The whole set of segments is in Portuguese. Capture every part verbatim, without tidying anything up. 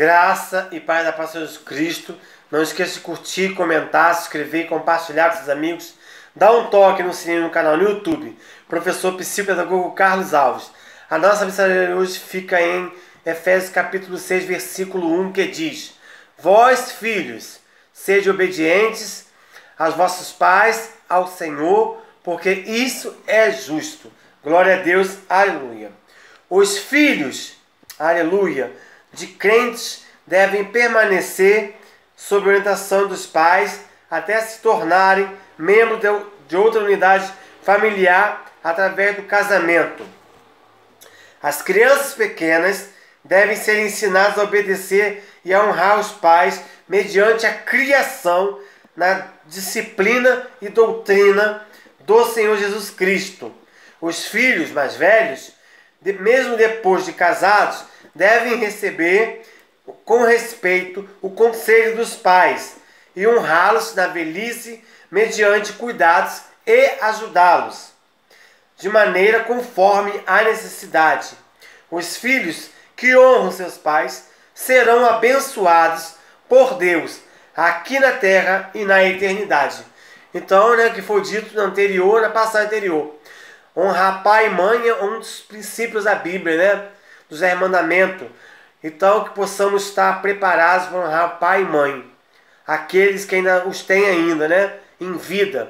Graça e paz da paz de Jesus Cristo. Não esqueça de curtir, comentar, se inscrever e compartilhar com seus amigos. Dá um toque no sininho no canal no YouTube. Professor Psicopedagogo Carlos Alves. A nossa mensagem hoje fica em Efésios capítulo seis, versículo um, que diz: Vós, filhos, sede obedientes aos vossos pais, ao Senhor, porque isso é justo. Glória a Deus, aleluia. Os filhos, aleluia, de crentes devem permanecer sob a orientação dos pais até se tornarem membros de outra unidade familiar através do casamento. As crianças pequenas devem ser ensinadas a obedecer e a honrar os pais mediante a criação na disciplina e doutrina do Senhor Jesus Cristo. Os filhos mais velhos, mesmo depois de casados, devem receber com respeito o conselho dos pais e honrá-los na velhice mediante cuidados e ajudá-los de maneira conforme a necessidade. Os filhos que honram seus pais serão abençoados por Deus aqui na terra e na eternidade. Então, né, que foi dito no anterior, na passagem anterior, honrar pai e mãe é um dos princípios da Bíblia, né, dos dez mandamentos. Então, que possamos estar preparados para honrar pai e mãe, aqueles que ainda os têm ainda, né, em vida.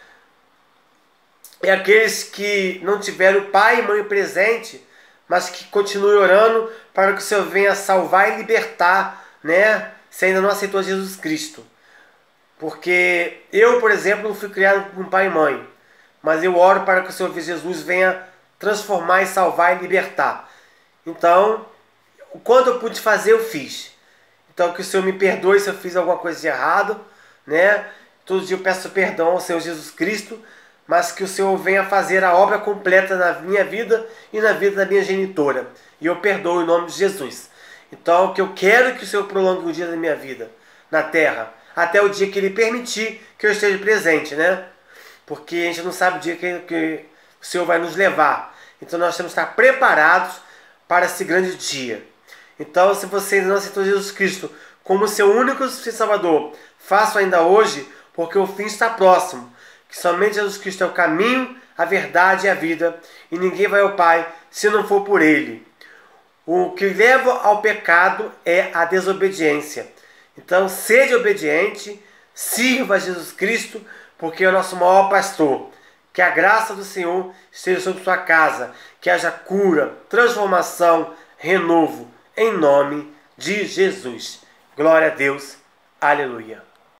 E aqueles que não tiveram pai e mãe presente, mas que continuem orando para que o Senhor venha salvar e libertar, né, se ainda não aceitou Jesus Cristo. Porque eu, por exemplo, não fui criado com pai e mãe, mas eu oro para que o Senhor Jesus venha transformar e salvar e libertar. Então, o quanto eu pude fazer, eu fiz. Então, que o Senhor me perdoe se eu fiz alguma coisa de errado, né? Todo dia eu peço perdão ao Senhor Jesus Cristo, mas que o Senhor venha fazer a obra completa na minha vida e na vida da minha genitora. E eu perdoo em nome de Jesus. Então, que eu quero que o Senhor prolongue o dia da minha vida na terra, até o dia que Ele permitir que eu esteja presente, né? Porque a gente não sabe o dia que, que o Senhor vai nos levar. Então, nós temos que estar preparados para esse grande dia. Então, se você ainda não aceitou Jesus Cristo como seu único Salvador, faça ainda hoje, porque o fim está próximo. Que somente Jesus Cristo é o caminho, a verdade e a vida, e ninguém vai ao Pai se não for por Ele. O que leva ao pecado é a desobediência. Então, seja obediente, sirva a Jesus Cristo, porque é o nosso maior pastor. Que a graça do Senhor esteja sobre sua casa, que haja cura, transformação, renovo, em nome de Jesus. Glória a Deus. Aleluia.